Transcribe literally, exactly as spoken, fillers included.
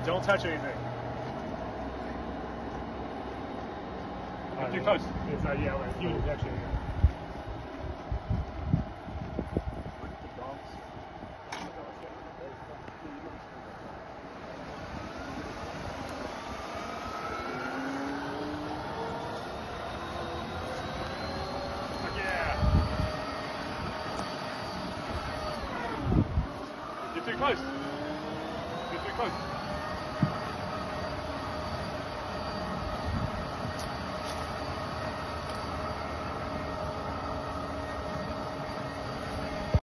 Don't touch anything. Get too close. It's not, yeah, like, you would touch it. Get too close.